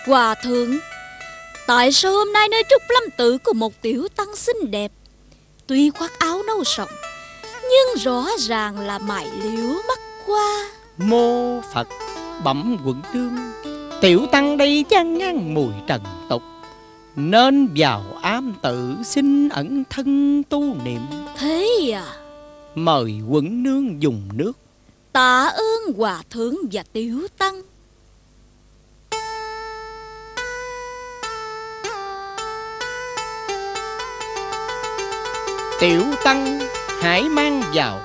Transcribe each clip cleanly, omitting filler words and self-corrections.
Hòa thượng, tại sao hôm nay nơi Trúc Lâm Tự có một tiểu tăng xinh đẹp, tuy khoác áo nâu sậm nhưng rõ ràng là mài liễu mắt hoa? Mô Phật, bẩm quận đương, tiểu tăng đây chán ngán mùi trần tục, nên vào am tự xin ẩn thân tu niệm. Thế à? Mời quận nương dùng nước. Tạ ơn hòa thượng và tiểu tăng. Tiểu tăng hãy mang vào.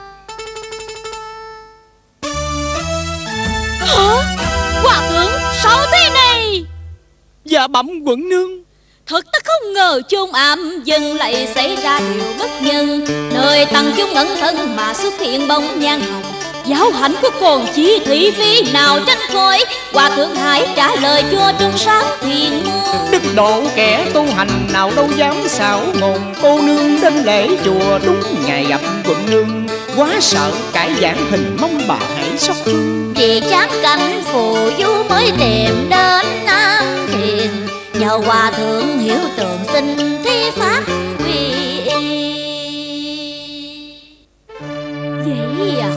Hả? Hòa thượng, sao thế này? Dạ bẩm quận nương. Thật ta không ngờ chôn am dần lại xảy ra điều bất nhân. Nơi tăng chúng ẩn thân mà xuất hiện bóng nhan hồng. Giáo hạnh của còn chi thị phi nào tránh khỏi. Hòa thượng hãy trả lời cho trong sáng thiền môn. Đức độ kẻ tu hành nào đâu dám xảo ngôn. Cô nương đến lễ chùa đúng ngày gặp quận nương, quá sợ cải giảng hình, mong bà hãy xót thương. Vì chán cảnh phù du mới tìm đến Nam Thiền, nhờ hòa thượng hiểu tường xin thi pháp quy y. Vậy à?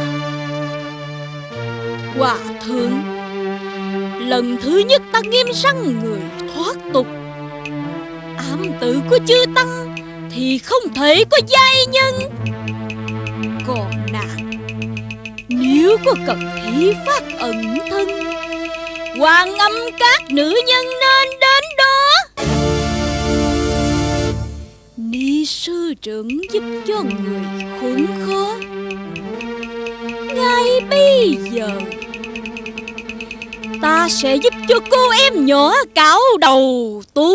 Hòa thượng, lần thứ nhất ta nghiêm răng người thoát tục. Ám tự của chư tăng thì không thể có giai nhân. Còn nàng, nếu có cần thi phát ẩn thân, Hoàng Âm các nữ nhân nên đến đó. Ni sư trưởng giúp cho người khốn khó. Ngay bây giờ ta sẽ giúp cho cô em nhỏ cạo đầu tu.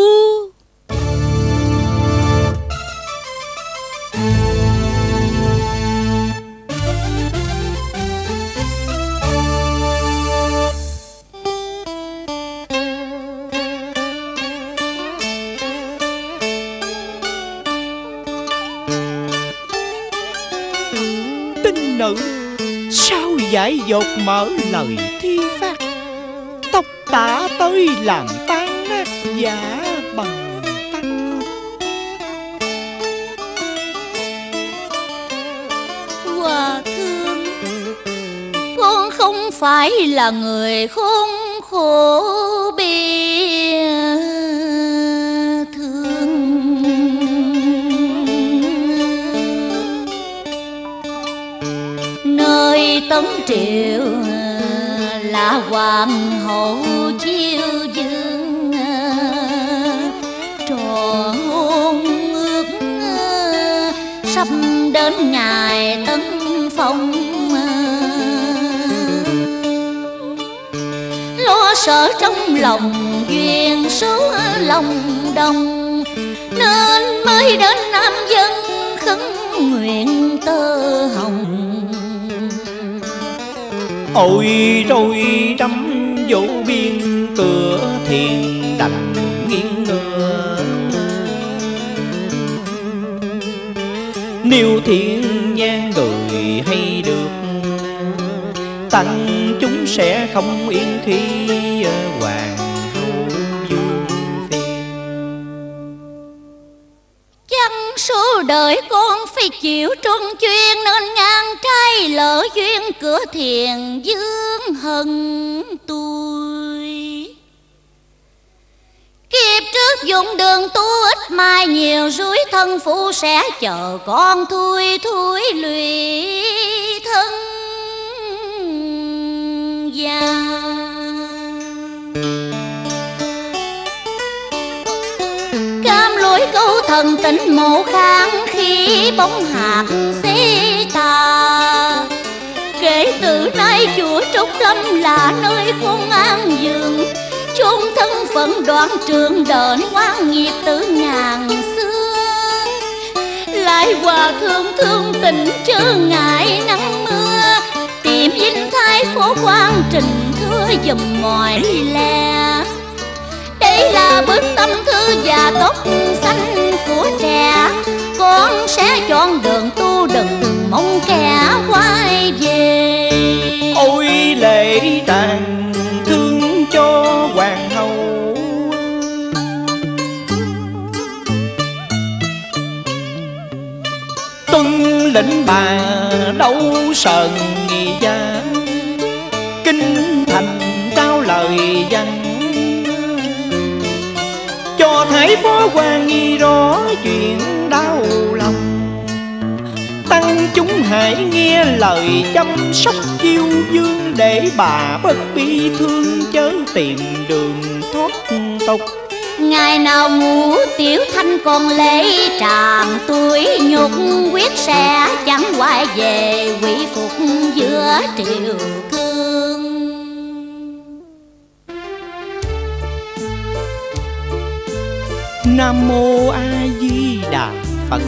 Tinh nữ sao giải dột mở lời thi phát, tóc tả tới làm tan nát giả bằng tăng. Hòa thượng, con không phải là người khốn khổ bi thương. Nơi Tấn Triệu là hoàng hậu chiêu dương, trò hôn ước sắp đến ngày tấn phong. Lo sợ trong lòng duyên số lòng đồng, nên mới đến Nam Dân khấn nguyện tơ hồng. Ôi rồi trăm vô biên cửa thiền đành nghiêng ngửa. Nếu thiên nhang người hay được, tăng chúng sẽ không yên khi hoàng hậu dương phiền. Chẳng số đời con phải chịu truân chuyên, nên ngang trai lỡ duyên cửa thiền dương hận tôi. Kiếp trước dụng đường tu ít mai nhiều rủi, thân phụ sẽ chờ con thui thui lụy thân già. Cam lối câu thần tình mộ kháng khi bóng hạt xế tà. Kể từ nay chùa Trúc Lâm là nơi con an dường, chốn thân phận đoạn trường đền ngoan nghiệp từ ngàn xưa. Lại hòa thượng thương tình chớ ngại nắng mưa, tìm dinh thái phổ quan trình thưa dùm mọi lẽ. Đây là bước tâm thư và tóc xanh của trẻ, con sẽ chọn đường tu đừng mong kẻ quay về. Ôi lễ tàn thương cho hoàng hậu, tuân lệnh bà đâu sờn nghi gia, kinh thành trao lời văn cho thái phó quan nghi rõ chuyện đau lòng. Tăng chúng hãy nghe lời chăm sóc chiêu dương, để bà bất bi thương chớ tìm đường thoát tục. Ngày nào ngủ Tiểu Thanh còn lễ tràng, tuổi nhục quyết sẽ chẳng quay về quỷ phục giữa triều cương. Nam mô A Di Đà Phật.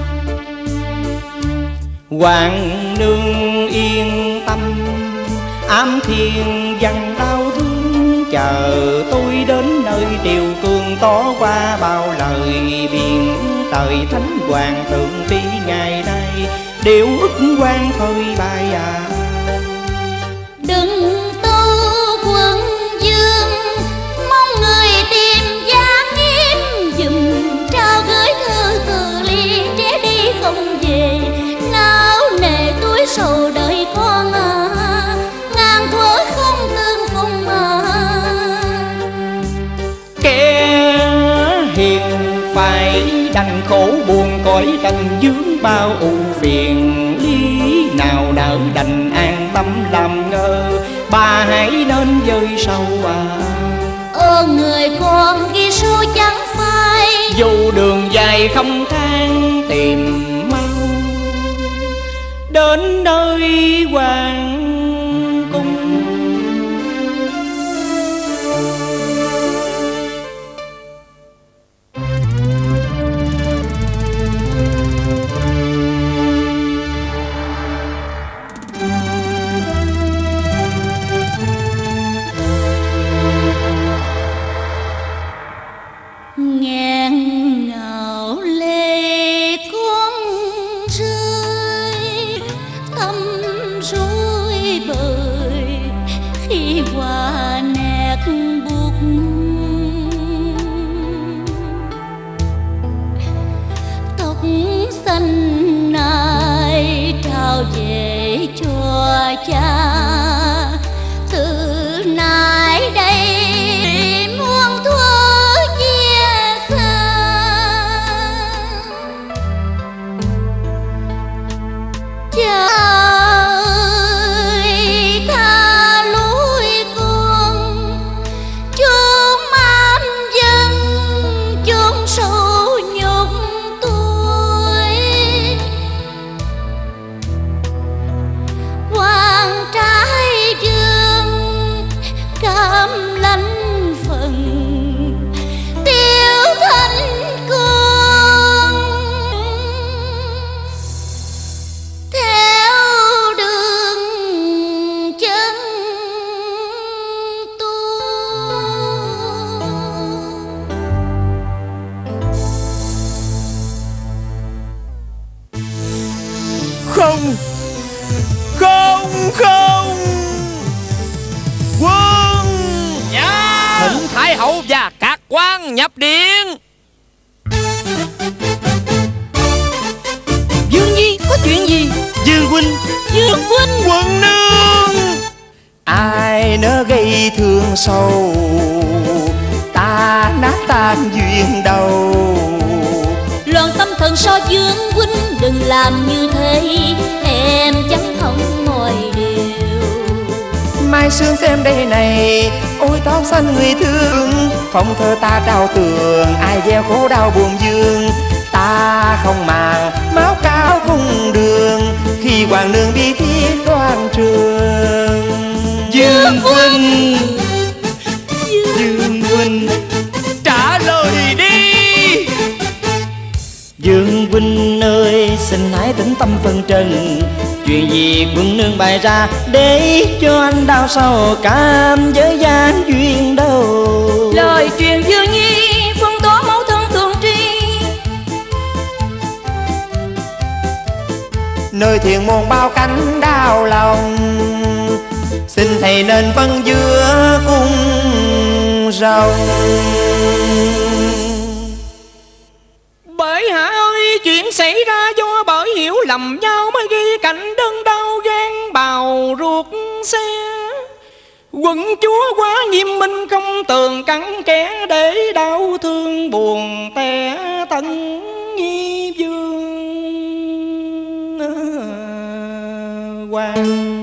Hoàng nương yên tâm, ám thiên văn đau thương, chờ tôi đến nơi triều cương tỏ qua bao lời biện. Thời thánh hoàng thượng đi ngày nay, điều ức quan thời bài à. Đừng tu quân dương, mong người tìm giám nghiêm dùm, trao gửi thư từ ly trẻ đi không về. Não nề túi sầu đời con à, ngàn thuở không tương phùng à. Kẻ hiền phải đành khổ buồn cõi trần vướng bao ưu phiền, lý nào đỡ đành an tâm làm ngơ, bà hãy nên dơi sâu à. Ơn người con ghi số chẳng phai, dù đường dài không than tìm mau đến nơi hoàng cung. ngàn ngào lệ con rơi, tâm rối bời khi hoa nét buốt. Tóc xanh nay trao về cho cha, từ nay đây muôn thuở chia xa. Cha ơi tha lối con, chốn am dân chốn sâu nhục tôi. Hoàng trái dương cam lãnh phần, Tiểu Thanh con theo đường chân tu. Không, không, không. Quân Dạ, Thịnh Thái Hậu và các quan nhập điện. Dương Nhi, có chuyện gì? Dương huynh, Dương huynh. quân nương. Ai nỡ gây thương sâu, ta nát tan duyên đầu. Loạn tâm thần so Dương huynh, đừng làm như thế, em chẳng không mọi điều. Mai sương xem đây này, ôi tóc xanh người thương, phong thơ ta trao tường, ai gieo khổ đau buồn dương. Ta không màng máu cao cung đường, khi hoàng nương bi thiết đoan trường. Dương huynh, Dương huynh, trả lời đi. Dương huynh ơi, xin hãy tĩnh tâm phân trần, chuyện gì quân nương bày ra để cho anh đau sầu cảm với gian duyên đâu. Lời truyền Dương Nhi phân tỏ mẫu thân thường tri, nơi thiền môn bao cánh đau lòng, xin thầy nên phân giữa cung rồng. Bệ hạ ơi, chuyện Chuyện xảy ra do bởi hiểu lầm nhau mới ghi cảnh đơn đau gan bào ruột xe. Quận chúa quá nghiêm minh không tường cắn kẻ để đau thương buồn té Tân Nhi vương hoàng.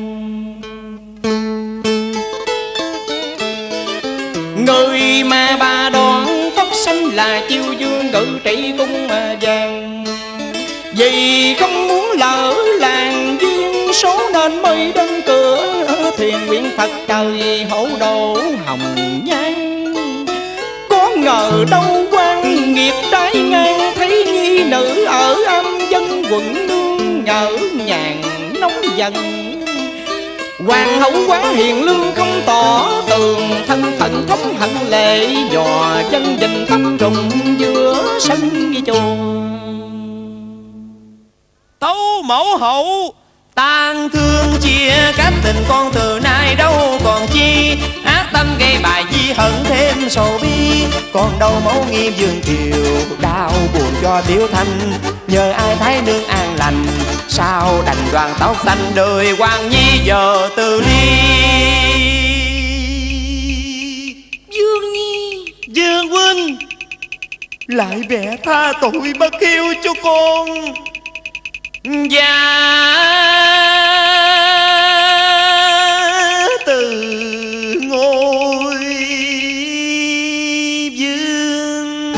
Người mà bà đoán tóc xanh là Chiêu vương ngự trị cung vàng. Vì không muốn lỡ làng duyên số nên mới đơn cửa thuyền nguyện Phật trời hộ độ hồng nhan. Có ngờ đâu quan nghiệp trái ngang thấy nhi nữ ở âm dân quận nương ngỡ ngàng nóng giận. Hoàng hậu quá hiền lương không tỏ tường thân phận thống hận lệ dò chân đình tập trùng giữa sân chùa. Tấu mẫu hậu tang thương chia cách tình con từ nay đâu còn chi. Ác tâm gây bài di hận thêm sầu bi. Còn đâu mẫu nghiêm dương kiều đau buồn cho Tiểu Thanh. Nhờ ai thấy nương an lành sao đành đoàn tóc xanh đời Hoàng Nhi giờ từ ly. Dương Nhi, Dương huynh lại bẻ tha tội bất hiếu cho con. Và từ ngôi vương.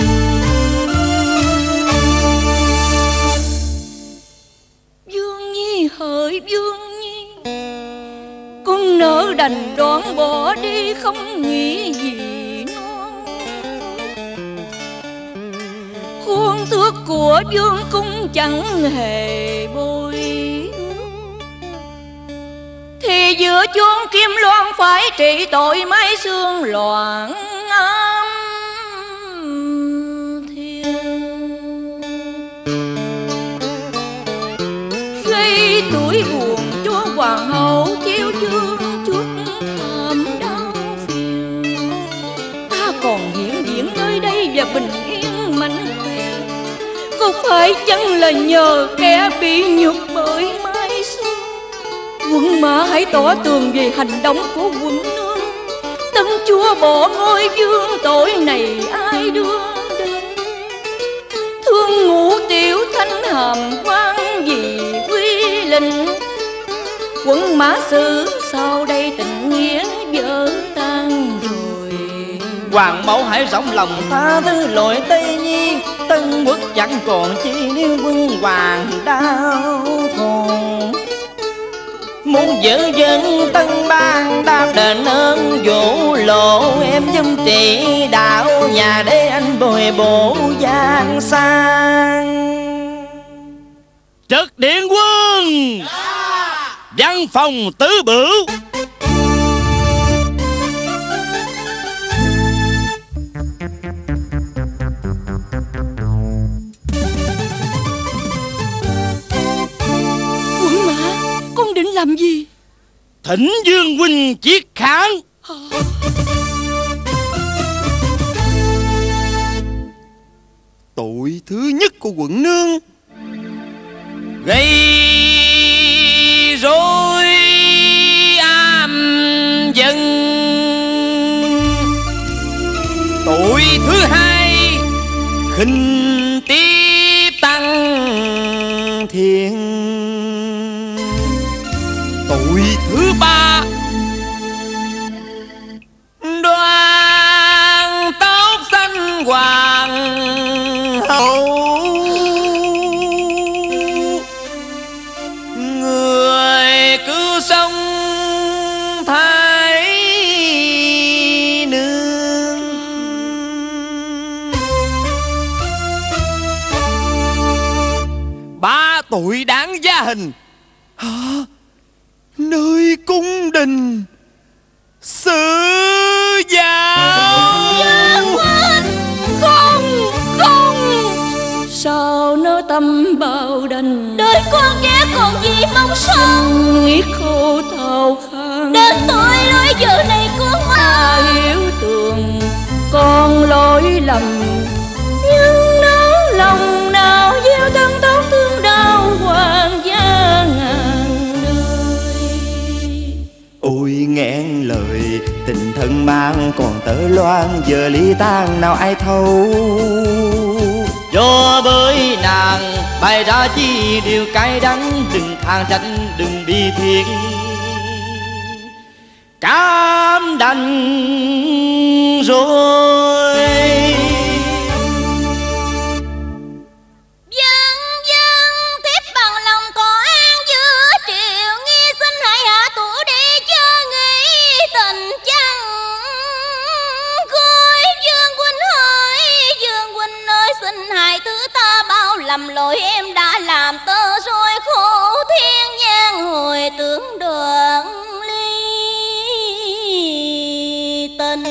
Dương Nhi hỡi Dương Nhi, con nỡ đành đoán bỏ đi không nghĩ gì non. Khuôn thước của vương cung chẳng hề bôi thì giữa chuông kim loan phải trị tội mái xương loạn âm thiên. Gây tuổi buồn cho hoàng hậu Chiêu vương chuốc thảm đau phiền. Ta còn hiện diện nơi đây và bình yên mạnh khỏe, có phải chăng là nhờ kẻ bị nhục bởi mái xương? Quận mã hãy tỏ tường về hành động của quận nương. Tân chúa bỏ ngôi vương tội này ai đưa đến? Thương ngũ Tiểu Thanh hàm quan vì quy lệnh. Quận mã xử sau đây tình nghĩa vỡ tan rồi. Hoàng mẫu hãy rộng lòng tha thứ lỗi Tây Nhi. Tân quốc chẳng còn chi nếu quân hoàng đau khổ. Muốn giữ dân Tân Bang đáp đền ơn vũ lộ. Em giúp trị đạo nhà để anh bồi bổ giang sang. Trực điện quân, văn phòng tứ bửu. Quận mã, con định làm gì? Thỉnh Dương huynh chiết kháng. Tội thứ nhất của quận nương gây rối am dân. Tội thứ hai khinh tiếp tăng thiện. Tội thứ ba đoàn tóc xanh hoàng hậu. Người cứ sống thái nương. Ba tội đáng gia hình. Hả? Nơi cung đình xử giáo. Không, không. Sao nỡ tâm bao đành, đời con trẻ còn gì mong son. Nghĩ khô thao khăn đến tôi lối giờ này con ta hiểu tường con lỗi lầm. Nhưng nếu lòng nào gieo thân tóc loan giờ ly tan nào ai thấu. Do bởi nàng bày ra chi điều cay đắng, đừng than trách đừng bi thiết, cam đành rồi. Dân dân tiếp bằng lòng có an giữa triệu nghi, xin hãy hạ thủ đi cho nghĩ tình chăng cuối. Dương huynh hỏi Dương huynh ơi, xin hãy thứ ta bao lầm lỗi em đã làm tơ rồi khổ thiên nhang hồi tưởng đoạn ly tình.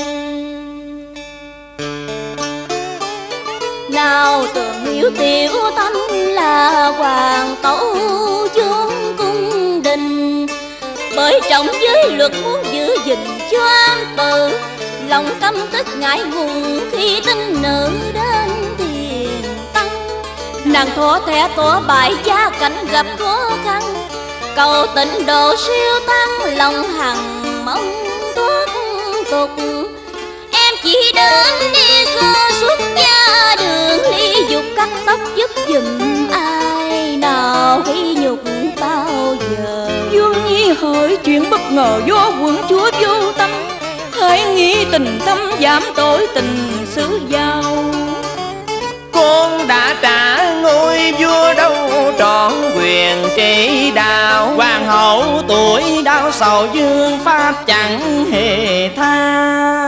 Nào tưởng hiểu tiểu thanh là hoàng tấu vương cung đình, bởi trọng giới luật muốn giữ gìn cho an tự, lòng căm tức ngại ngùng khi tin nữ đến tiền tăng. Nàng thỏ thẻ tỏ bại gia cảnh gặp khó khăn, cầu tịnh độ siêu tăng lòng hằng mong thoát tục. Em chỉ đến đi sơ suốt gia đường ly dục cắt tóc giúp giùm ai nào khi nhục bao giờ. Dương Nhi hỏi chuyện bất ngờ do quận chúa vô tâm, hãy nghĩ tình tâm giảm tội tình xứ giàu. Con đã trả ngôi vua đâu trọn quyền trị đạo, Hoàng hậu tuổi đau sầu dương pháp chẳng hề tha.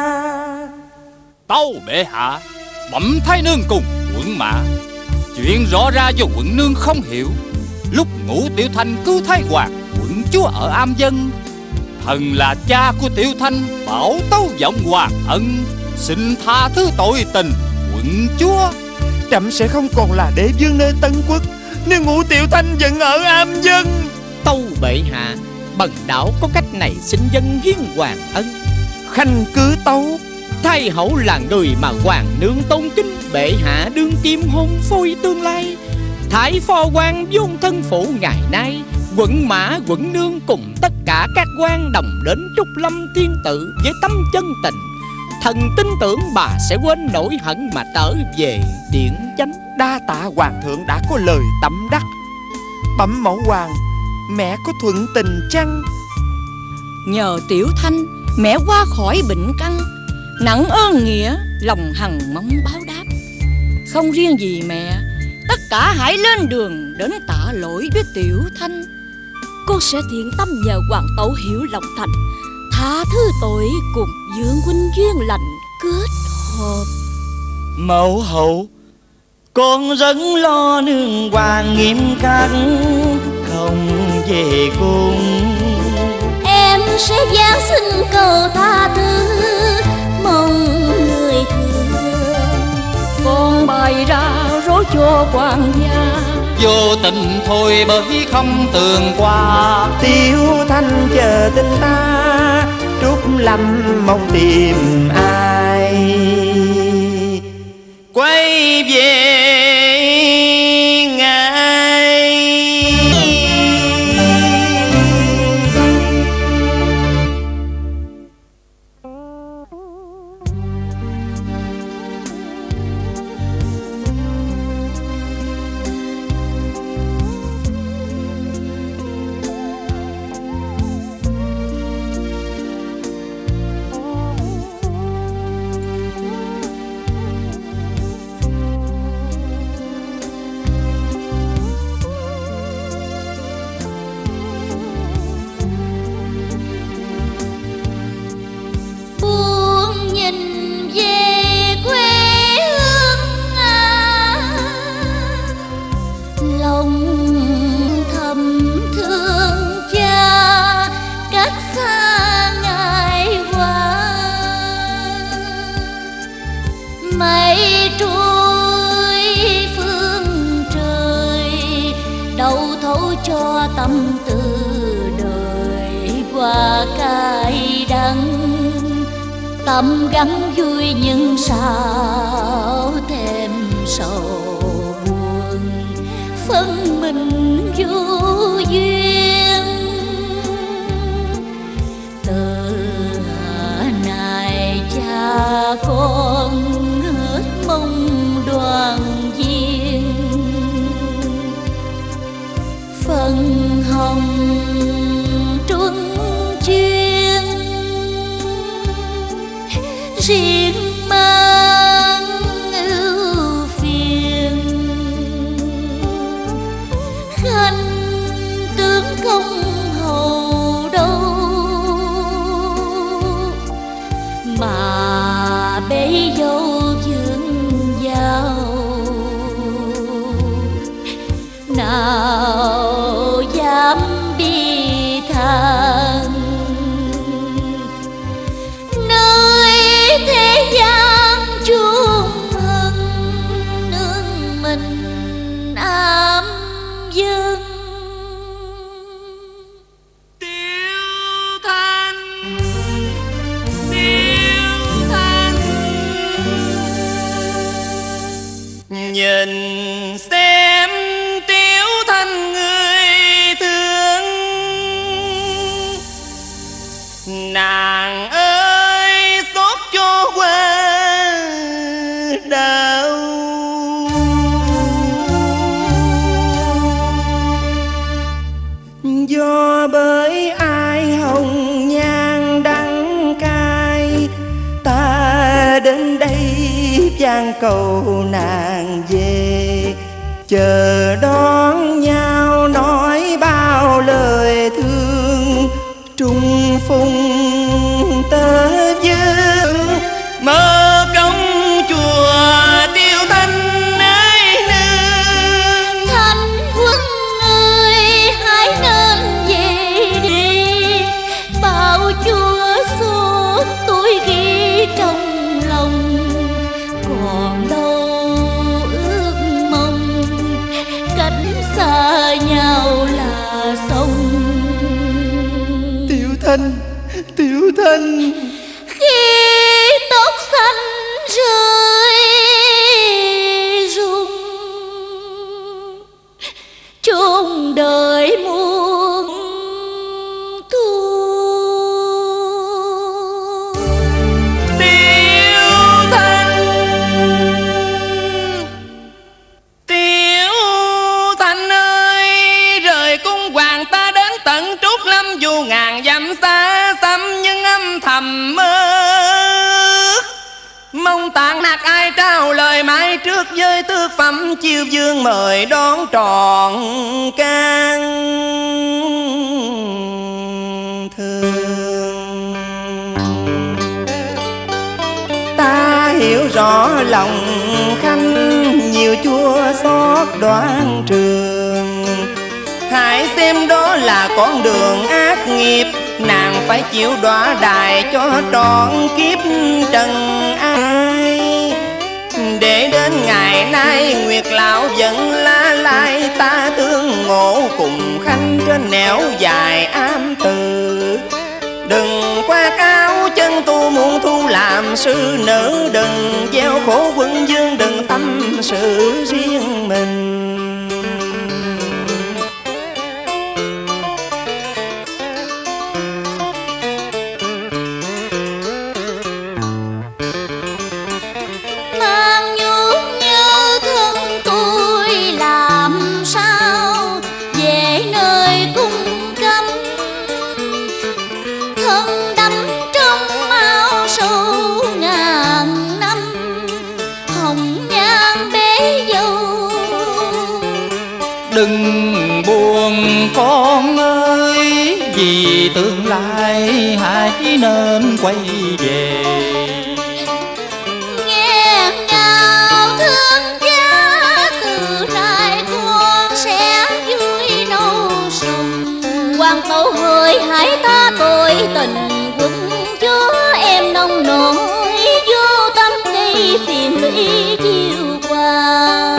Tâu bệ hạ, bẩm thái nương cùng quận mã, chuyện rõ ra do quận nương không hiểu. Lúc Ngũ Tiểu Thanh cứu Thái Hoàng quận chúa ở Am Dân, thần là cha của Tiểu Thanh bảo tấu vọng hoàng ân, xin tha thứ tội tình quận chúa. trẫm sẽ không còn là đế vương nơi Tân Quốc nếu Ngũ Tiểu Thanh vẫn ở Am Dân. Tâu bệ hạ, bần đảo có cách này xin dân hiến hoàng ân. Khanh cứ tấu. Thái hậu là người mà hoàng nương tôn kính, bệ hạ đương kim hôn phôi tương lai. Thái phò quan vốn thân phụ ngày nay, quận mã quận nương cùng tất cả các quan đồng đến Trúc Lâm Thiên Tự với tấm chân tình. Thần tin tưởng bà sẽ quên nỗi hận mà trở về điện chánh. Đa tạ hoàng thượng đã có lời tẩm đắc. Bẩm mẫu hoàng, mẹ có thuận tình chăng? Nhờ Tiểu Thanh mẹ qua khỏi bệnh căn, nặng ơn nghĩa lòng hằng mong báo đáp. Không riêng gì mẹ, tất cả hãy lên đường đến tạ lỗi với Tiểu Thanh. Cô sẽ thiện tâm nhờ hoàng tẩu hiểu lòng thành, tha thứ tội cùng Dương huynh duyên lành kết hợp. Mẫu hậu, con rất lo nương hoàng nghiêm khắc không về cùng. Em sẽ giáng xin cầu tha thứ mong người thương. Con bày ra rối cho hoàng gia, Vô tình thôi bởi không tường qua. Tiểu Thanh chờ tin ta, Trúc Lâm mong tìm ai quay về ngài. cho tâm tư đời qua cay đắng, tâm gắn vui nhưng sao thêm sầu buồn, phân mình vô duyên. Từ nay cha và con hết mong đoàn viên. Phần hồng truân chuyên riêng mang ưu phiền. Khanh tướng công hầu đâu mà bấy dâu dương giao. Nào dám bi than nơi thế gian chung hận, nương mình ám dân. Tiểu Thanh, Tiểu Thanh, nhìn xem Tiểu Thanh người thương. Nàng ơi xót cho qua đau. Do bởi ai hồng nhan đắng cay, ta đến đây van cầu nàng về. Chờ đón nhau nói bao lời thương, trung phùng tơ vương. Mơ công chùa Tiểu Thanh ơi nương. Thanh quân ơi hãy nên về đi, bao chúa suốt tôi ghi trong lòng. Còn đâu ước mong cách xa nhau là xong. Tiểu Thanh, Tiểu Thanh, Khi tóc xanh rơi rụng, chôn đời muôn thu. Tiểu Thanh, Tiểu Thanh ơi, rời cung hoàng ta đến tận Trúc Lâm, dù ngàn dặm xa xăm nhưng âm thầm mơ. Mong tạng hạt ai trao lời mãi trước với tước phẩm chiêu dương, mời đón trọn can thương. Ta hiểu rõ lòng Khanh nhiều chua xót đoan trường. Hãy xem đó là con đường ác nghiệp, nàng phải chịu đọa đài cho trọn kiếp trần ai. Để đến ngày nay Nguyệt lão vẫn la lai, ta tương ngộ cùng Khanh trên nẻo dài am từ. Đừng qua cao chân tu muốn thu làm sư nữ, đừng gieo khổ quân dương, đừng tâm sự riêng mình. Mang nhút nhớ thân tôi làm sao về nơi cung cấm. Thân đắm trong máu sâu ngàn năm, hồng nhan bế dâu. Đừng buồn con ơi, vì tương lai hãy nên quay về. Nghe ngào thương cha, từ nay con sẽ vui nâu sùng. Hoàng tẩu hỡi hãy tha tội tình quân chúa, em nông nổi vô tâm gây phiền lụy chiều qua.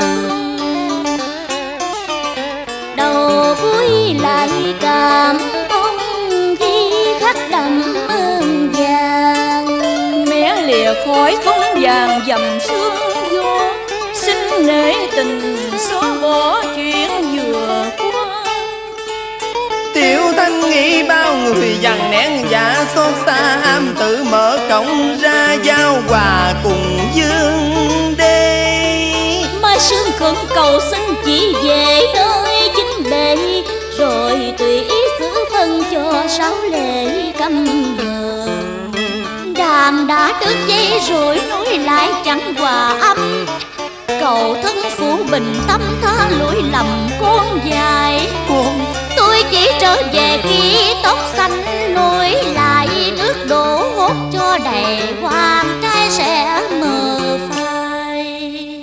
Đầu cuối lại cảm ơn khi khắc đậm ơn vàng. Mé lìa khỏi phấn vàng dầm sương vô, xin nể tình xóa bỏ chuyện vừa qua. Tiểu Thanh nghĩ bao người người dằn nén giả xót xa, am tự mở cổng ra giao hòa cùng dương đê. Mai sương khẩn cầu xin chỉ về nơi chính bệ, rồi tùy ý xử phân cho sáu lệ căm hờ. Đàn đã đứt dây rồi nối lại chẳng hòa âm, cầu thân phụ bình tâm tha lỗi lầm con dài. Tôi chỉ trở về khi tóc xanh nối lại, nước đổ hốt cho đầy hoàng trai sẽ mờ phai.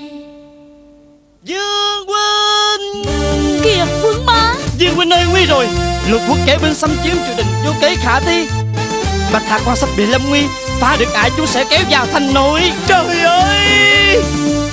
Dương huynh Kìa Quân Mã, Dương huynh ơi, nguy rồi, lục quốc kẻ binh xâm chiếm triều đình vô kế khả thi. Bạch Hạc quan sắp bị lâm nguy, phá được ải chúng sẽ kéo vào thành nội. Trời ơi,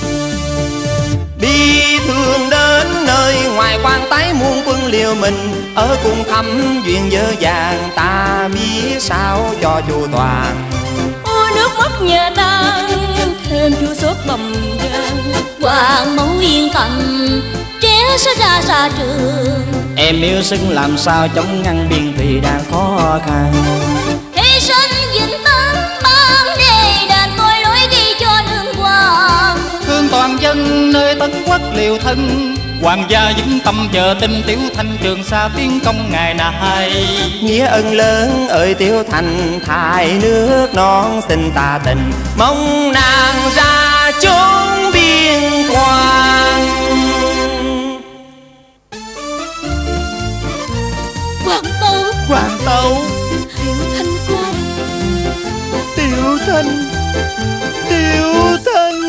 bi thương đến nơi ngoài quan tái muôn quân liều mình, ở cùng thăm duyên dơ vàng ta biết sao cho chu toàn. ôi nước mắt nhà tan thêm chua xót bầm gan. Hoàng mẫu yên tâm trẻ sẽ ra xa trường, Em yêu xưng làm sao chống ngăn biên thùy đang khó khăn. hy sinh vĩnh tâm ban đề đền tội lỗi ghi cho nương hoàng. Thương toàn dân nơi Tân Quốc liều thân, hoàng gia vững tâm chờ tin Tiểu Thanh Trường Sa tiến công ngày nay. Nghĩa ân lớn ơi Tiểu Thành, thải nước non xin ta tình, mong nàng ra chốn biên quan. Hoàng tẩu, Hoàng tẩu, Tiểu Thanh con, Tiểu Thanh, Tiểu Thanh.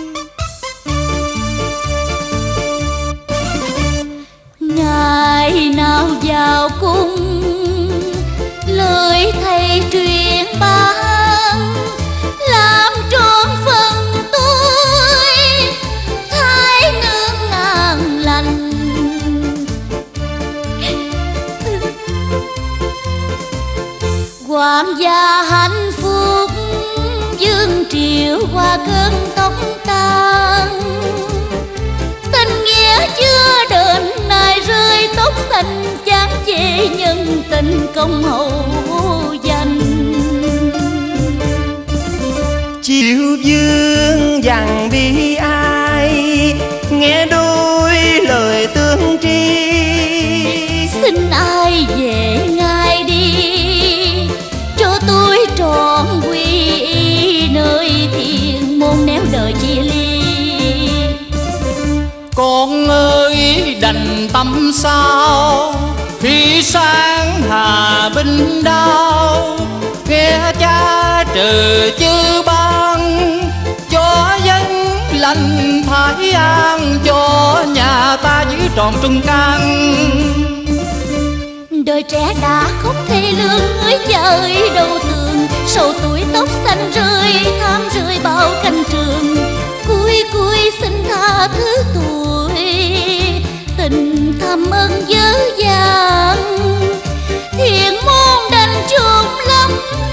Ngày nào vào cung lời thầy truyền ban, làm trọn phần tôi thái nương ngàn lành. Hoàng gia hạnh phúc dương triều qua cơn tóc tan, tình nghĩa chưa đến nay rơi tóc xanh chán chê nhân tình công hậu danh. Chiều dương dằn bi ai, nghe đôi lời tương tri. Xin ai về ngay đi, cho tôi trọn quy nơi thiên môn nếu đời chia ly. Con ơi đành tâm sao khi sáng hà binh đao, nghe cha trừ chư ban cho dân lành thái an, cho nhà ta giữ tròn trung căn. Đời trẻ đã khóc thê lương ơi trời đâu tường, sầu tuổi tóc xanh rơi tham rơi bao canh trường. Cuối cuối xin tha thứ tuổi, tình thầm ơn dở dàng, thiện môn đành chôn lắm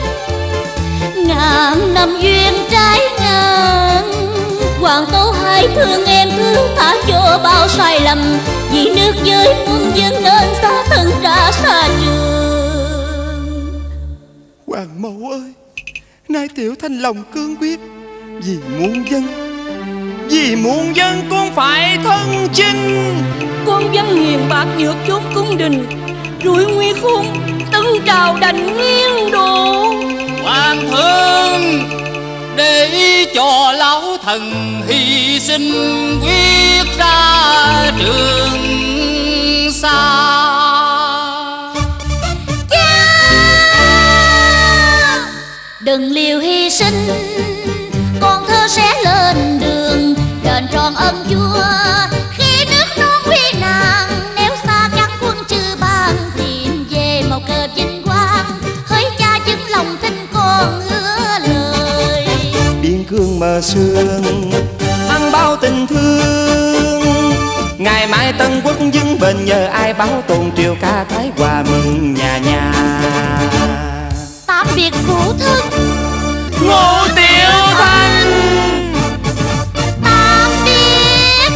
ngàn năm duyên trái ngang. Hoàng tấu hãy thương em thứ tha cho bao sai lầm, vì nước giới muôn dân nên xa thân ra xa trường. Hoàng mẫu ơi, nay Tiểu Thanh lòng cương quyết, vì muôn dân con phải thân chinh. con dám nghiền bạc nhược chốn cung đình, rủi nguy khôn tân trào đành nghiêng đổ. Hoàng thượng để cho lão thần hy sinh quyết ra Trường Sa. Đừng liều hy sinh, con thơ sẽ lên đường đền tròn ân chúa. Khi nước non quy nàng, nếu xa các quân chư ban, tìm về màu cờ vinh quang, hỡi cha chứng lòng tin con hứa lời. Biên cương mờ sương ăn bao tình thương, ngày mai Tân Quốc vững bền nhờ ai báo tồn triều ca thái hòa mừng nhà nhà. Tạm biệt phụ thân Ngô Tiểu Thanh. tạm biệt.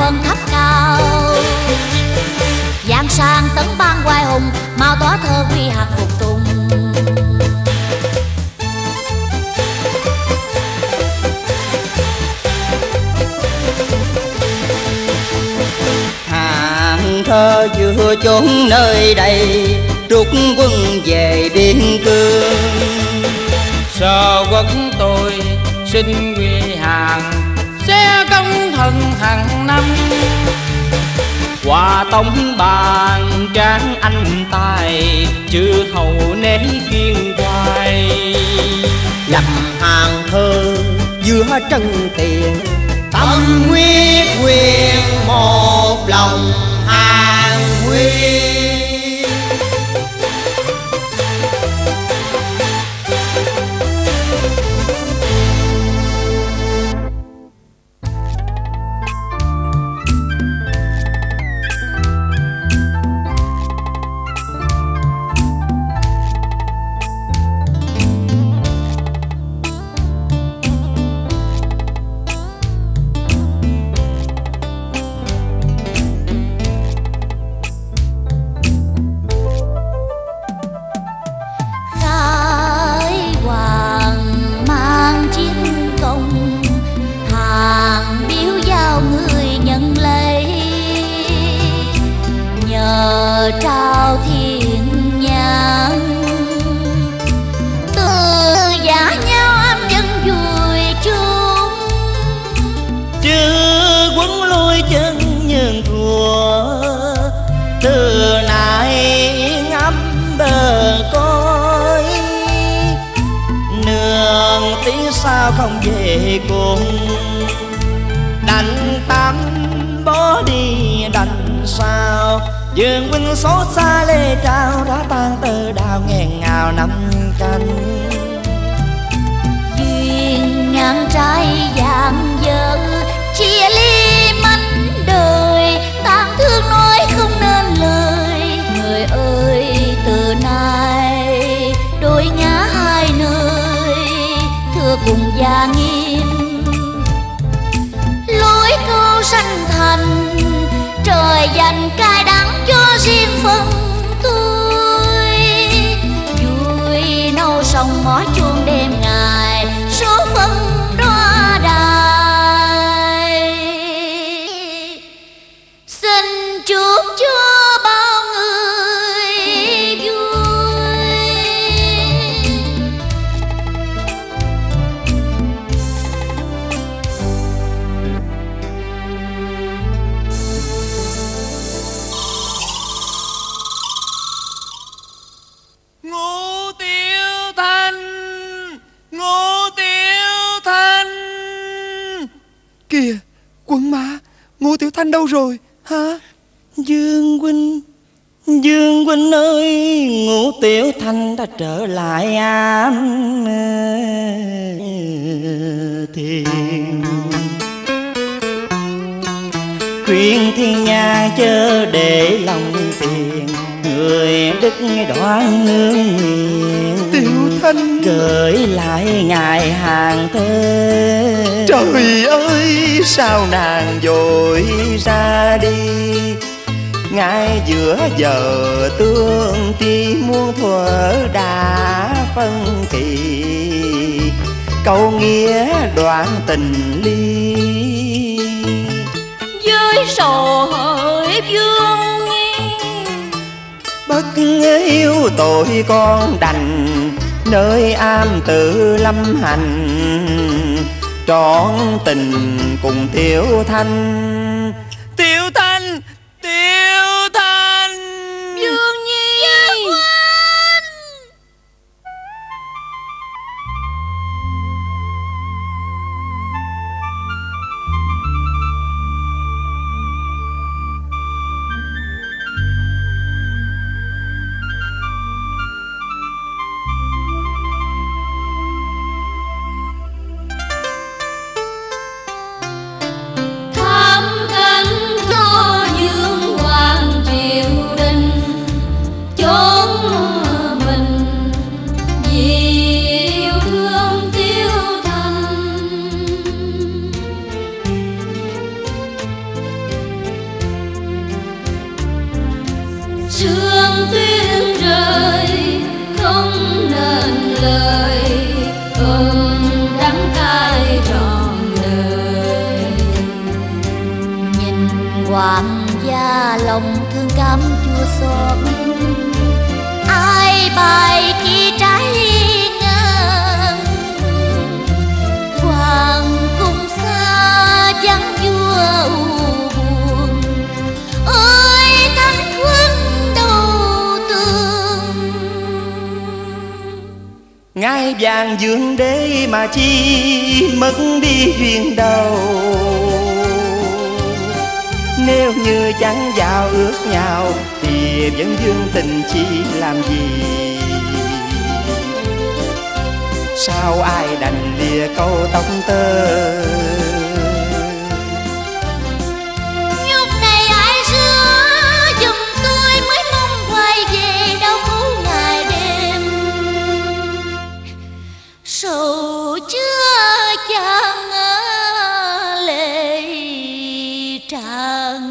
phần thấp cao. Giang sang tấn ban oai hùng, mau tỏa thơ quy hạt phục tùng. Hàng thơ vừa chốn nơi đây, rút quân về biên cương. Sở quốc tôi xin quy hàng, sẽ công thần hàng năm. Hòa tống bàn tráng anh tài, chư hầu nể kiên hoài. Lập hàng thơ giữa trần tiền, Tâm quyết quyền một lòng hàng huy. Trao thiên nhãn từ giả nhau âm dân vui chung. Chư quân lôi chân nhân thua, từ nay ngắm bờ cõi. Nương tiếng sao không về cùng, đành tâm bỏ đi đành sao. Dương huynh xót xa lê trao, đã tan tơ đào nghẹn ngào năm canh. Duyên ngang trái vàng dở, chia ly mảnh đời. Tang thương nói không nên lời, người ơi từ nay đôi ngã hai nơi. Thưa cùng gia nghiêm lối câu sanh thành, trời dành cay đắng cho riêng phần tôi. Vui nâu sông ngõ chuông đêm ngày, số phận đóa đài. Xin chúc cho bao người vui. Ngũ Tiểu Thanh, Ngũ Tiểu Thanh. Kìa, Quận Mã, Ngô Tiểu Thanh đâu rồi hả? Dương huynh ơi, Ngũ Tiểu Thanh đã trở lại ám thiền. Khuyên thiên nhang chớ để lòng phiền, người đức đoan hương nguyện. Tiểu Thanh gửi lại ngài hàng thơ. Trời ơi sao nàng vội ra đi, ngay giữa giờ tương ti muôn thuở đã phân kỳ. Câu nghĩa đoạn tình ly, Với sầu hỡi vương bất hiếu tội con đành, nơi am tự lâm hành. Trọn tình cùng Tiểu Thanh, Tiểu Thanh, Tiểu Thanh. Dương Nhi. Thăm ngai vàng dương đế mà chi mất đi duyên đầu. Nếu như chẳng vào ước nhau thì vẫn dương tình chi làm gì. Sao ai đành lìa câu tóc tơ. Nhục này ai rứa giùm tôi mới mong quay về đau khổ ngày đêm. Sầu chưa chan lệ tràn.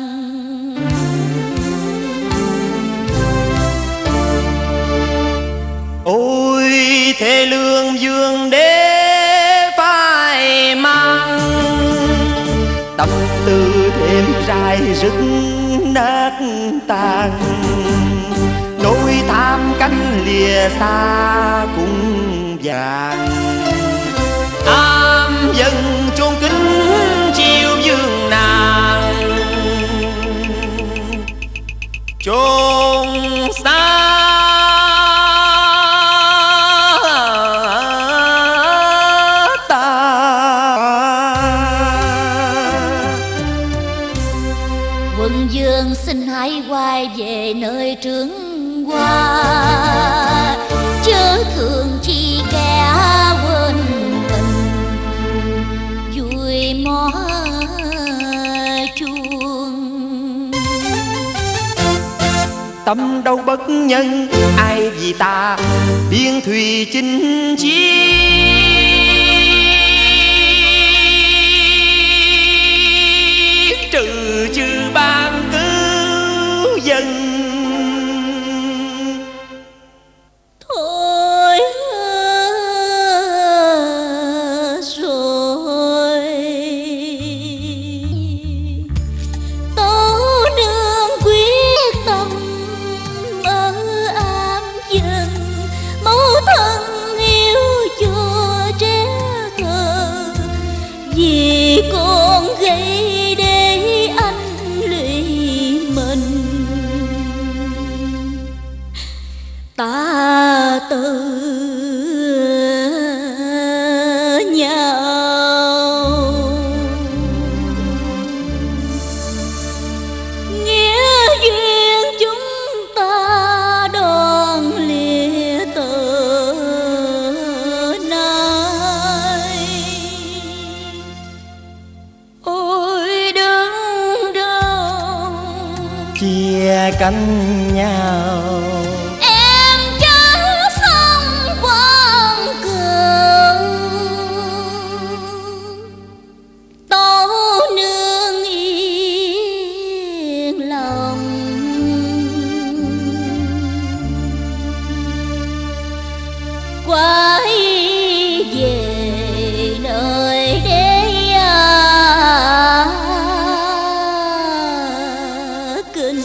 Ôi thê lương dương đế phải mang tâm tư thêm dài rứt nát tàn. Nỗi tham cánh lìa xa cung vàng. Am dân chôn kính chiêu dương nàng chôn xa. Quận Dương xin hãy quay về nơi trướng hoa, chớ thường chi kẻ quên tình vui mó chuông. Tâm đâu bất nhân ai vì ta biên thùy chinh chiến. Trừ chư ban cứu dân. Thôi rồi Tố nương quyết tâm ở am dân, mẫu thân hiếu cho trẻ thơ. Vì con gây để anh lụy mình, ta từ nhau. Nghĩa duyên chúng ta đón lìa từ nay. Ôi đớn đau Chia cánh nhau. quay về nơi đế kinh.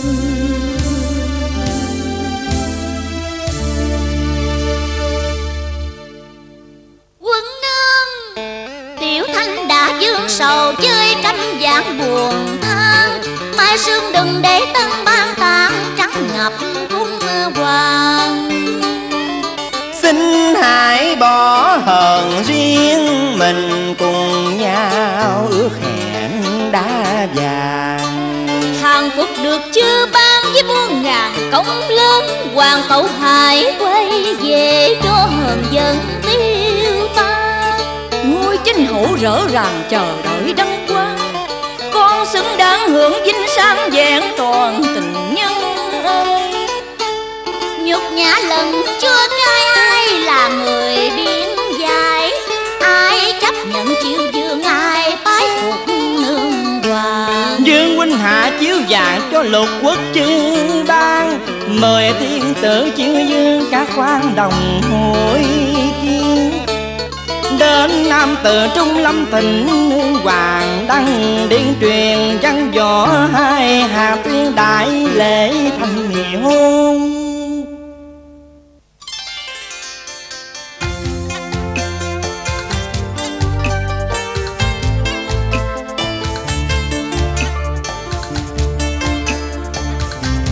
Quân nương Tiểu Thanh đã dương sầu chơi trăm vạn buồn than, mai sương đừng để tân ban tàn trắng ngập cung hoàng. Xin hãy bỏ hờn riêng mình cùng nhau ước hẹn đã vàng. Hàng phục được chưa ban với muôn ngàn công lớn, hoàng tẩu hãy quay về cho hờn giận tiêu tan. Ngôi chính hữu rỡ ràng chờ đợi đăng quang, con xứng đáng hưởng vinh sang vẹn toàn tình nhân ơi. Nhục nhã lần chưa trai ai là người biến dài, ai chấp nhận chịu dương ai bái phục nương hoàng. Dương huynh hạ chiếu vàng cho lục quốc chư ban, mời thiên tử chư dương các quan đồng hội kiến. Đến nam tự trung lâm thịnh nương hoàng đăng điển truyền văn võ, hai hà tuyên đại lễ thành nghị hôn.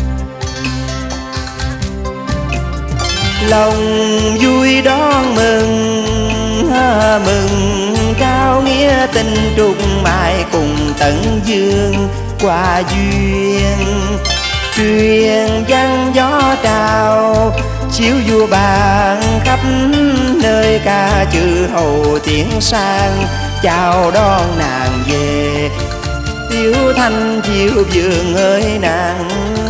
Lòng vui đón mừng mừng trao nghĩa tình trúc mai cùng tận dương qua duyên. Truyền văn gió trào chiếu vua bàn khắp nơi, ca chữ hầu tiếng sang chào đón nàng về. Tiểu thanh chiều vườn ơi nàng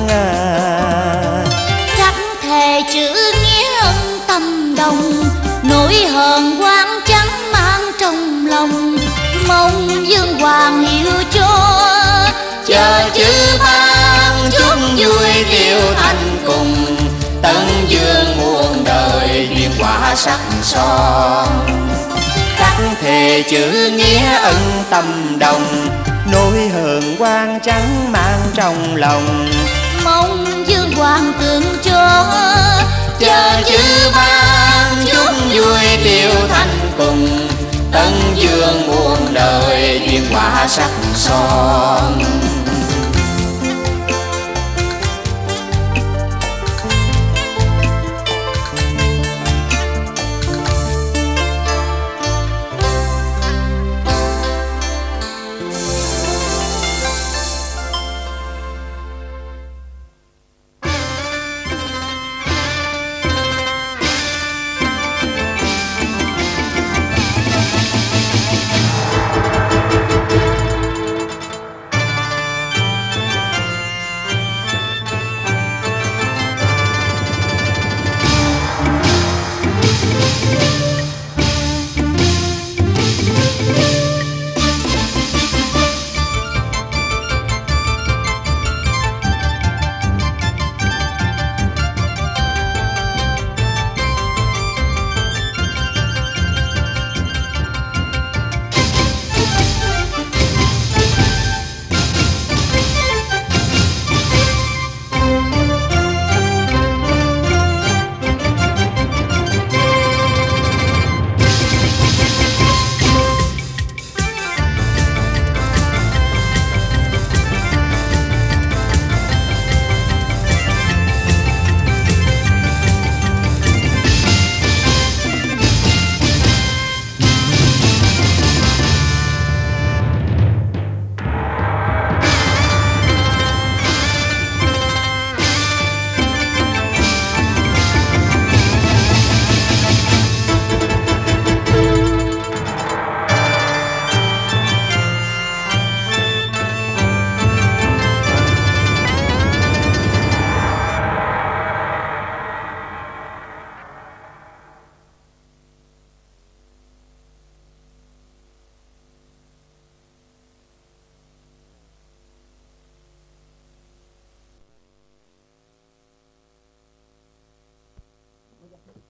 khắc thề chữ nghĩa ân tâm đồng, nỗi hờn quan trắng mang trong lòng, mong dương hoàng hiểu cho. chờ chữ ban chúc vui kiều thành cùng, tận dương muôn đời duyên quả sắc son. Khắc thề chữ nghĩa ân tâm đồng, nỗi hờn quan trắng mang trong lòng, mong dương hoàng tượng cho. chờ chữ ban chúc vui kiều thành cùng, tận dương muôn đời duyên quả sắc son.